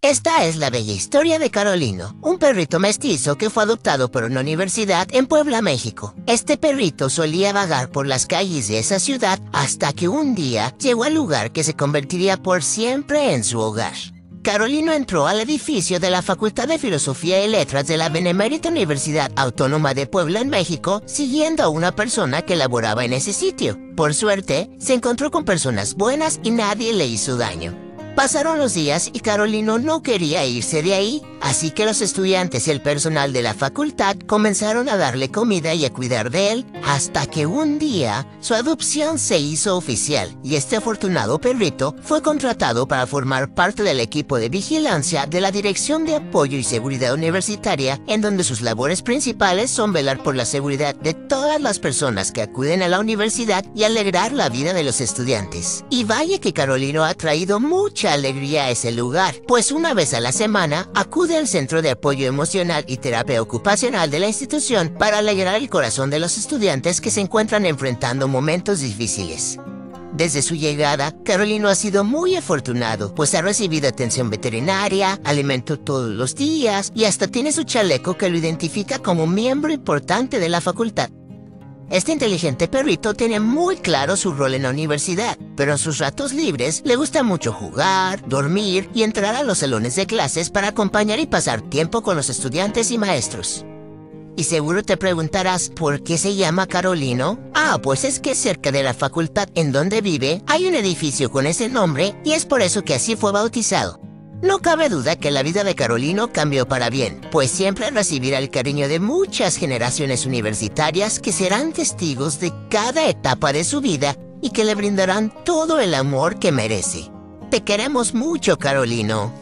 Esta es la bella historia de Carolino, un perrito mestizo que fue adoptado por una universidad en Puebla, México. Este perrito solía vagar por las calles de esa ciudad hasta que un día llegó al lugar que se convertiría por siempre en su hogar. Carolino entró al edificio de la Facultad de Filosofía y Letras de la Benemérita Universidad Autónoma de Puebla en México, siguiendo a una persona que laboraba en ese sitio. Por suerte, se encontró con personas buenas y nadie le hizo daño. Pasaron los días y Carolino no quería irse de ahí, así que los estudiantes y el personal de la facultad comenzaron a darle comida y a cuidar de él, hasta que un día su adopción se hizo oficial y este afortunado perrito fue contratado para formar parte del equipo de vigilancia de la Dirección de Apoyo y Seguridad Universitaria, en donde sus labores principales son velar por la seguridad de todas las personas que acuden a la universidad y alegrar la vida de los estudiantes. Y vaya que Carolino ha traído mucha alegría a ese lugar, pues una vez a la semana acude al Centro de Apoyo Emocional y Terapia Ocupacional de la institución para alegrar el corazón de los estudiantes que se encuentran enfrentando momentos difíciles. Desde su llegada, Carolino ha sido muy afortunado, pues ha recibido atención veterinaria, alimento todos los días y hasta tiene su chaleco que lo identifica como miembro importante de la facultad. Este inteligente perrito tiene muy claro su rol en la universidad, pero en sus ratos libres le gusta mucho jugar, dormir y entrar a los salones de clases para acompañar y pasar tiempo con los estudiantes y maestros. Y seguro te preguntarás, ¿por qué se llama Carolino? Pues es que cerca de la facultad en donde vive hay un edificio con ese nombre y es por eso que así fue bautizado. No cabe duda que la vida de Carolino cambió para bien, pues siempre recibirá el cariño de muchas generaciones universitarias que serán testigos de cada etapa de su vida y que le brindarán todo el amor que merece. Te queremos mucho, Carolino.